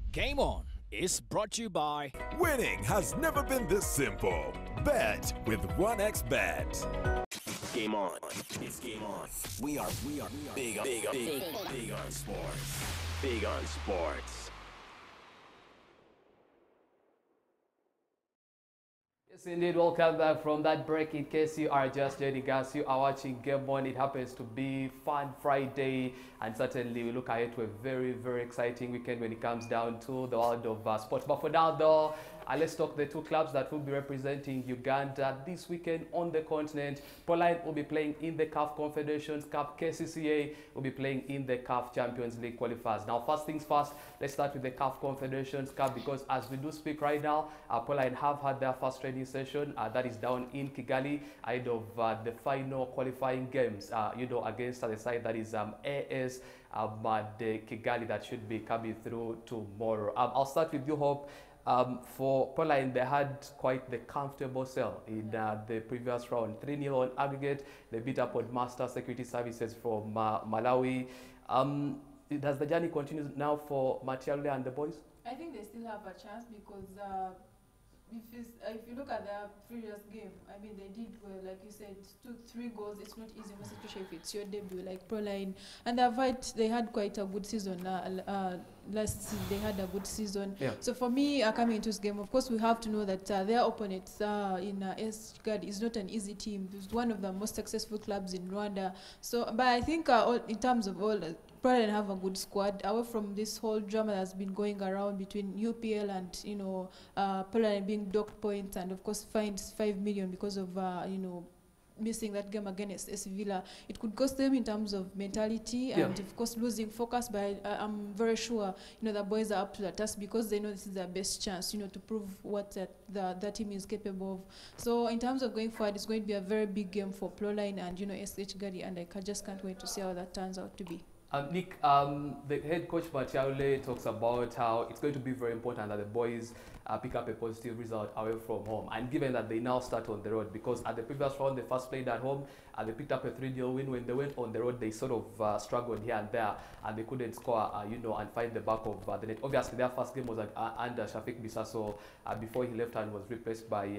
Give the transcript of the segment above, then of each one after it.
Game On is brought to you by Winning has never been this simple. Bet with 1xBet. Game on. It's game on. We are big on sports. Big on sports. Yes, indeed. Welcome back from that break. In case you are just joining us, you are watching Game On. It happens to be Fun Friday, and certainly we look ahead to a very, very exciting weekend when it comes down to the world of sports. But for now, though, let's talk the two clubs that will be representing Uganda this weekend on the continent. Proline will be playing in the CAF Confederations Cup. KCCA will be playing in the CAF Champions League qualifiers. Now, first things first, let's start with the CAF Confederations Cup, because as we do speak right now, Proline have had their first training session that is down in Kigali ahead of the final qualifying games, against the side that is AS the Kigali that should be coming through tomorrow. I'll start with you, Hope. For Proline, they had quite the comfortable sell in the previous round. 3-0 on aggregate. They beat up on Master Security Services from Malawi. Does the journey continue now for Matialule and the boys? I think they still have a chance because if you look at their previous game, I mean, they did well, like you said, 2-3 goals. It's not easy, especially if it's your debut, like Proline. And they had quite a good season. Last season, they had a good season. Yeah. So for me, coming into this game, of course, we have to know that their opponents in Esgard is not an easy team. It's one of the most successful clubs in Rwanda. So, but I think in terms of all, Proline have a good squad. Away from this whole drama that's been going around between UPL and Proline being docked points and of course fined 5 million because of missing that game against S Villa. It could cost them in terms of mentality and of course losing focus, but I'm very sure the boys are up to the task because they know this is their best chance to prove what that team is capable of. So in terms of going forward, it's going to be a very big game for Proline and SH Gadi, and I just can't wait to see how that turns out to be. Nick, the head coach Matialule talks about how it's going to be very important that the boys pick up a positive result away from home. And given that they now start on the road, because at the previous round they first played at home and they picked up a 3-0 win. When they went on the road, they sort of struggled here and there and they couldn't score, and find the back of the net. Obviously, their first game was under Shafiq Bisaso before he left and was replaced by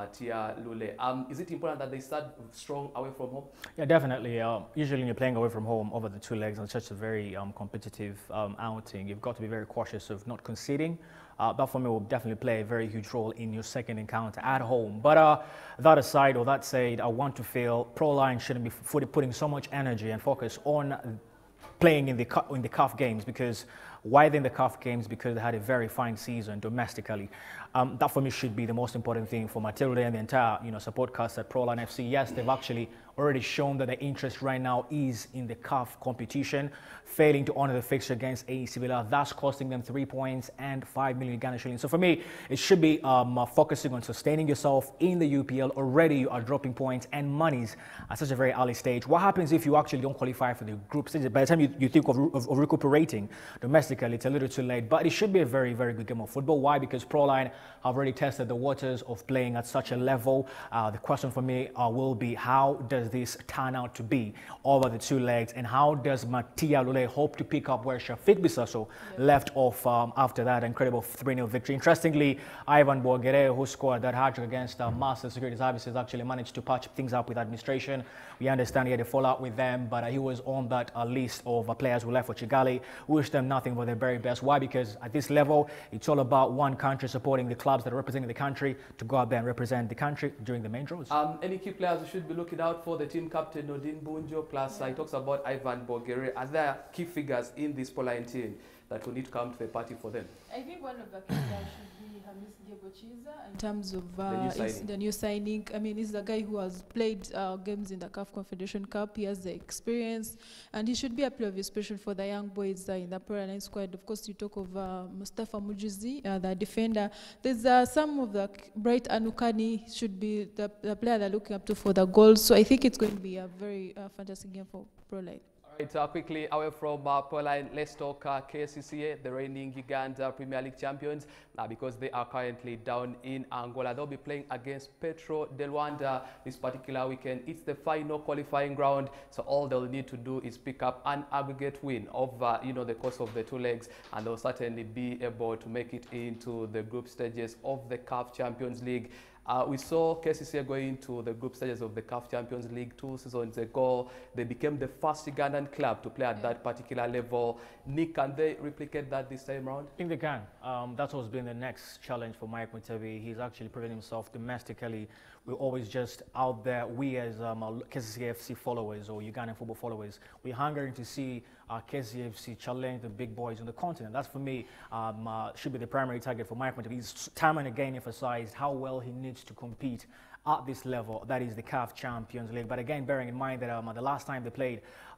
Matialule. Is it important that they start strong away from home? Yeah, definitely. Usually when you're playing away from home over the two legs on such a very competitive outing, you've got to be very cautious of not conceding. That for me will definitely play a very huge role in your second encounter at home. But that aside, or that said, I want to feel Proline shouldn't be putting so much energy and focus on playing in the CAF games. Because why then the CAF games? Because they had a very fine season domestically. That for me should be the most important thing for Matilda and the entire support cast at Proline FC. Yes, they've actually already shown that their interest right now is in the CAF competition, failing to honor the fixture against AEC Villa, thus costing them 3 points and 5 million Uganda shillings. So for me, it should be focusing on sustaining yourself in the UPL. Already you are dropping points and monies at such a very early stage. What happens if you actually don't qualify for the group stage? By the time you think of recuperating domestically, it's a little too late. But it should be a very, very good game of football. Why? Because Proline have already tested the waters of playing at such a level. The question for me will be, how does this turn out to be over the two legs, and how does Matialule hope to pick up where Shafiq Bisaso left off after that incredible 3-0 victory? Interestingly, Ivan Boagere, who scored that hat-trick against Master Security Services, actually managed to patch things up with administration. We understand he had a fallout with them, but he was on that list of players who left for Kigali. Wish them nothing but their very best. Why? Because at this level, it's all about one country supporting the clubs that are representing the country to go out there and represent the country during the main draws. Any key players who should be looking out for? The team captain Nodin Bunjo, plus he talks about Ivan Boagere. Are there key figures in this Proline team that will need to come to the party for them? I think one of the key players should be Hamis Diego Chiza in terms of the new signing. I mean, he's the guy who has played games in the CAF Confederation Cup. He has the experience, and he should be a player of inspiration for the young boys in the Proline squad. Of course, you talk of Mustafa Mujizi, the defender. There's some of the Bright Anukani should be the player they're looking up to for the goals. So I think it's going to be a very fantastic game for Proline. Right, quickly away from Pauline, let's talk KCCA, the reigning Uganda Premier League champions, because they are currently down in Angola. They'll be playing against Petro de Luanda this particular weekend. It's the final qualifying ground, so all they'll need to do is pick up an aggregate win over, the course of the two legs, and they'll certainly be able to make it into the group stages of the CAF Champions League. We saw KCCA going to the group stages of the CAF Champions League 2 seasons ago. They became the first Ugandan club to play at that particular level. Nick, can they replicate that this time around? I think they can. That's what's been the next challenge for Mike Mugabi. He's actually proven himself domestically. We're always just out there. We as KCCA FC followers or Ugandan football followers, we're hungering to see KCCA FC challenge the big boys on the continent. That's for me should be the primary target for Mike Mugabi. He's time and again emphasized how well he needs to compete at this level, that is the CAF Champions League. But again, bearing in mind that the last time they played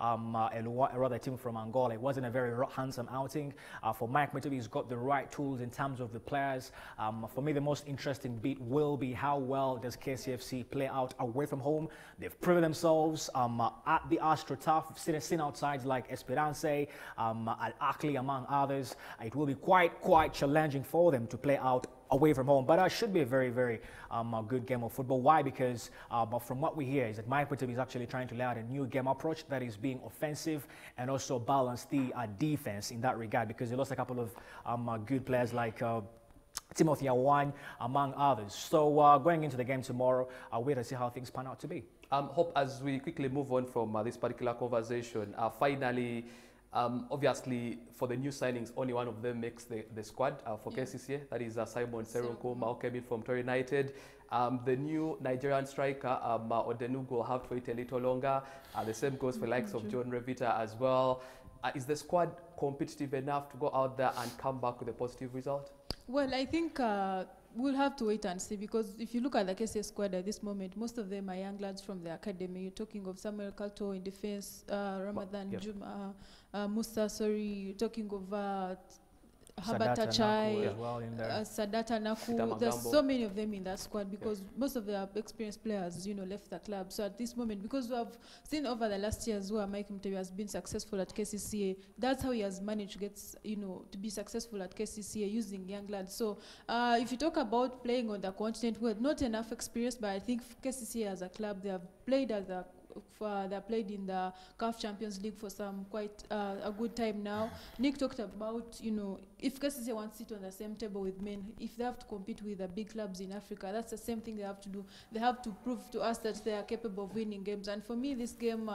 a team from Angola, it wasn't a very handsome outing. For Mike Mugabi, he's got the right tools in terms of the players. For me, the most interesting bit will be how well does KCFC play out away from home. They've proven themselves at the AstroTurf, seen outsides like Esperance, Al-Akli, among others. It will be quite challenging for them to play out away from home, but it should be a very, very good game of football. Why? Because from what we hear is that Mike Mugabi is actually trying to lay out a new game approach that is being offensive and also balance the defense in that regard, because he lost a couple of good players like Timothy Awan, among others. So going into the game tomorrow, I'll wait to see how things pan out to be. Hope, as we quickly move on from this particular conversation, finally, obviously, for the new signings, only one of them makes the squad for KCCA. That is Simon Serunkuma, who came in from Tor United. The new Nigerian striker, Odenugu, will have to wait a little longer. The same goes for likes of John Revita as well. Is the squad competitive enough to go out there and come back with a positive result? Well, I think we'll have to wait and see, because if you look at the KCA squad at this moment, most of them are young lads from the academy. You're talking of Samuel Kalto in defense, Ramadan Juma, Musa, you're talking of Habata Chai, well in there. Sadata Naku. There's so many of them in that squad, because most of the experienced players, left the club. So at this moment, because we have seen over the last years where Mike Mugabi has been successful at KCCA, that's how he has managed to get, to be successful at KCCA using young lads. So if you talk about playing on the continent, well, not enough experience, but I think KCCA as a club, they have played as a they played in the CAF Champions League for some quite a good time now. Nick talked about, if KCCA wants to sit on the same table with men, if they have to compete with the big clubs in Africa, that's the same thing they have to do. They have to prove to us that they are capable of winning games. And for me, this game,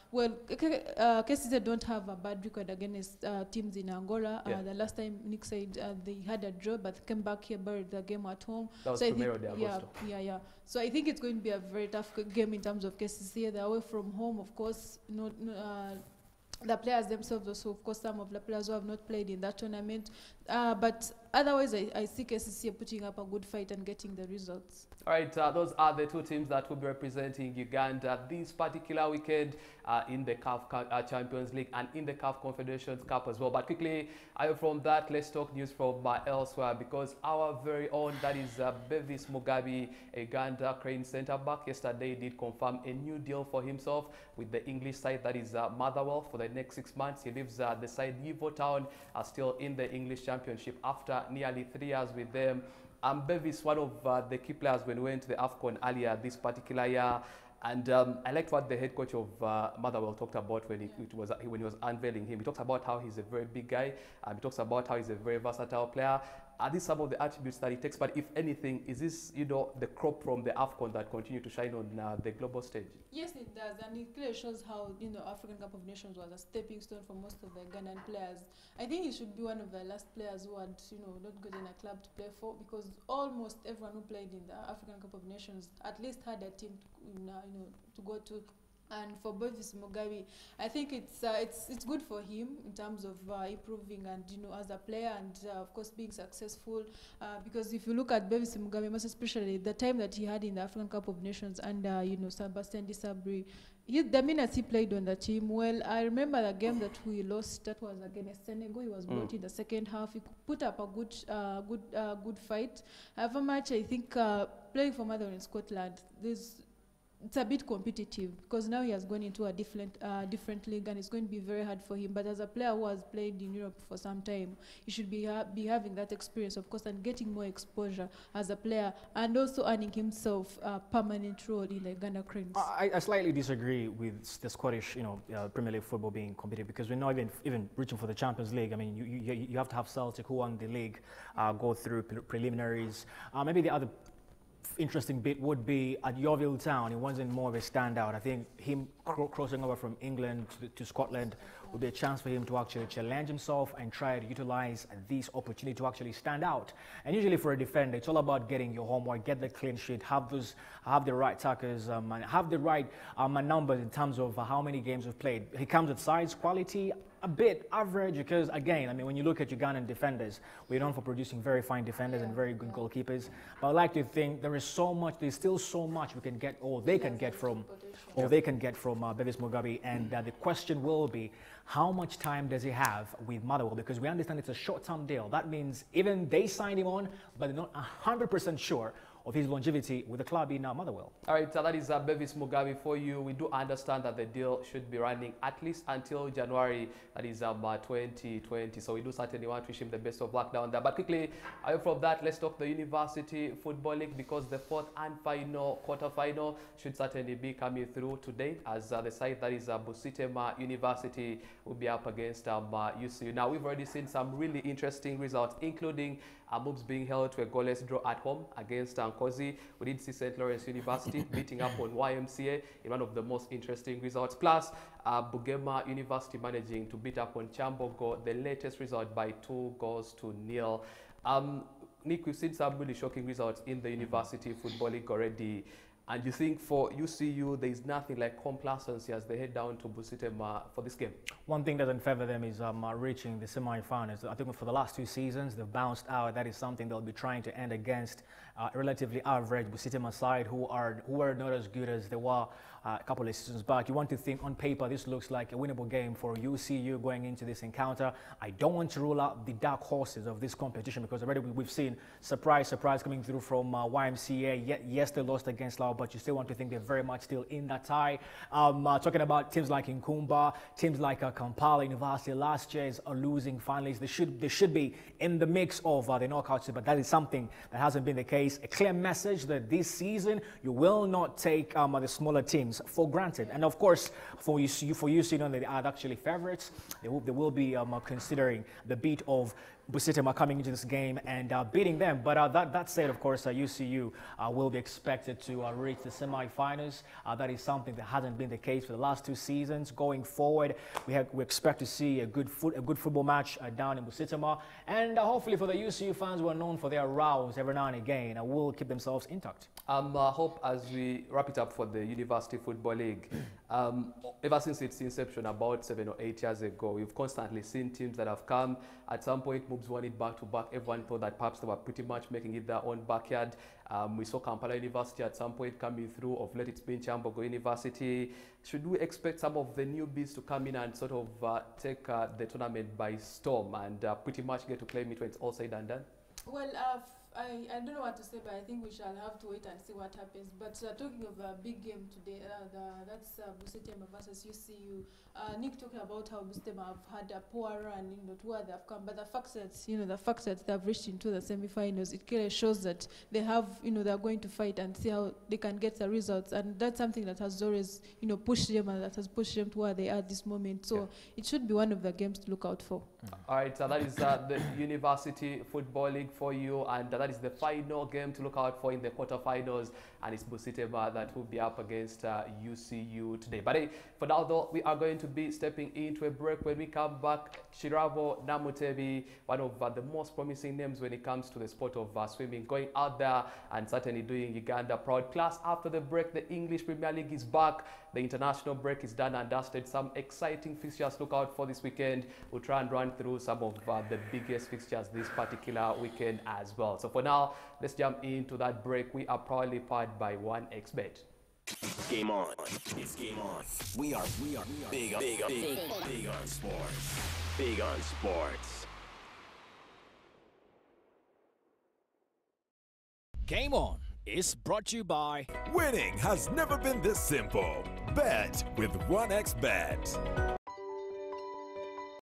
KCCA don't have a bad record against teams in Angola. The last time Nick said they had a draw, but came back here, buried the game at home. That was Primero de Agosto. So I think it's going to be a very tough game in terms of KCCA. They're away from home, of course. The players themselves also, of course, some of the players who have not played in that tournament. But otherwise, I see KCCA putting up a good fight and getting the results. All right, those are the two teams that will be representing Uganda this particular weekend in the CAF Champions League and in the CAF Confederations Cup as well. But quickly, from that, let's talk news from elsewhere, because our very own, that is Bevis Mugabi, a Uganda Cranes centre-back, yesterday did confirm a new deal for himself with the English side, that is Motherwell, for the next 6 months. He leaves the side Yeovil Town, still in the English Championship after nearly 3 years with them. Bevis, one of the key players when we went to the AFCON earlier this particular year. And I liked what the head coach of Motherwell talked about when he was unveiling him. He talks about how he's a very big guy. He talks about how he's a very versatile player. Are these some of the attributes that he takes? But if anything, is this, the crop from the AFCON that continue to shine on the global stage? Yes, it does. And it clearly shows how, African Cup of Nations was a stepping stone for most of the Ghanaian players. I think he should be one of the last players who had, not gotten a club to play for, because almost everyone who played in the African Cup of Nations at least had a team to go to. And for Bevis Mugabi, I think it's good for him in terms of improving and as a player and of course being successful. Because if you look at Bevis Mugabi, most especially the time that he had in the African Cup of Nations under Sebastian Desabre, the minutes he played on the team, well, I remember the game that we lost. That was against Senegal. He was brought in the second half. He put up a good fight. However much I think playing for Motherwell in Scotland, it's a bit competitive because now he has gone into a different league and it's going to be very hard for him. But as a player who has played in Europe for some time, he should be having that experience, of course, and getting more exposure as a player, and also earning himself a permanent role in the Uganda Cranes. I slightly disagree with the Scottish, Premier League football being competitive, because we're not even reaching for the Champions League. I mean, you have to have Celtic, who won the league, go through preliminaries. Maybe the other interesting bit would be at Yeovil Town. He wasn't more of a standout. I think him crossing over from England to Scotland would be a chance for him to actually challenge himself and try to utilize this opportunity to actually stand out. And usually for a defender, it's all about getting your homework, get the clean sheet, have the right tackles, and have the right numbers in terms of how many games we've played. He comes with size, quality, a bit average, because again, I mean, when you look at Ugandan defenders, we're known for producing very fine defenders and very good goalkeepers. But I like to think there's still so much we can get, or they can get from Bevis Mugabi. And the question will be, how much time does he have with Motherwell? Because we understand it's a short-term deal. That means even they signed him on, but they're not 100% sure of his longevity with the club in Motherwell. All right, so that is Bevis Mugabi for you. We do understand that the deal should be running at least until January, that is 2020. So we do certainly want to wish him the best of luck down there. But quickly, away from that, let's talk the University Football League, because the fourth and final quarterfinal should certainly be coming through today, as the side that is Busitema University will be up against UCU. Now, we've already seen some really interesting results, including moves being held to a goalless draw at home against Nkozi. We did see St. Lawrence University beating up on YMCA in one of the most interesting results. Plus, Bugema University managing to beat up on Chambogo, the latest result by 2-0. Nick, we've seen some really shocking results in the University Football League already. And you think for UCU, there is nothing like complacency as they head down to Busitema for this game? One thing that doesn't favour them is reaching the semi-finals. I think for the last 2 seasons, they've bounced out. That is something they'll be trying to end against a relatively average Busitema side who are not as good as they were a couple of seasons back. You want to think on paper, this looks like a winnable game for UCU going into this encounter. I don't want to rule out the dark horses of this competition, because already we've seen surprise coming through from YMCA. Yes, they lost against Lao, but you still want to think they're very much still in that tie. Talking about teams like Nkumba, teams like Kampala University last year's are losing finalists. They should be in the mix of the knockouts, but that is something that hasn't been the case. A clear message that this season you will not take the smaller teams for granted. And of course, for UCU, they are actually favorites. They will be considering the beat of Busitema coming into this game and beating them. But that said, of course, UCU will be expected to reach the semi-finals. That is something that hasn't been the case for the last 2 seasons. Going forward, we expect to see a good football match down in Busitema, and hopefully for the UCU fans who are known for their rows every now and again, will keep themselves intact. Hope, as we wrap it up for the University Football League, ever since its inception about 7 or 8 years ago, we've constantly seen teams that have come. At some point, moves won it back to back. Everyone thought that perhaps they were pretty much making it their own backyard. We saw Kampala University at some point coming through. Of late, it's been Chambogo University. Should we expect some of the newbies to come in and sort of take the tournament by storm and pretty much get to claim it when it's all said and done? Well, I don't know what to say, but I think we shall have to wait and see what happens. But talking of a big game today, that's Busitema versus UCU. Nick talking about how Busitema have had a poor run, to where they've come. But the fact that they've reached into the semi-finals, it clearly shows that they have, they're going to fight and see how they can get the results. And that's something that has always, pushed them, and that has pushed them to where they are at this moment. So it should be one of the games to look out for. All right, so that is the University Football League for you, and that is the final game to look out for in the quarterfinals, and it's Busitema that will be up against UCU today. But for now, though, we are going to be stepping into a break. When we come back, Shirabo Namutebi, one of the most promising names when it comes to the sport of swimming, going out there and certainly doing Uganda proud. Plus, after the break, the English Premier League is back. The international break is done and dusted. Some exciting fixtures to look out for this weekend. We'll try and run through some of the biggest fixtures this particular weekend as well. So for now, let's jump into that break. We are proudly powered by 1xBet. Game on. It's game on. We are big on sports. Big on sports. Game on. is brought to you by Winning has never been this simple. Bet with 1xBet.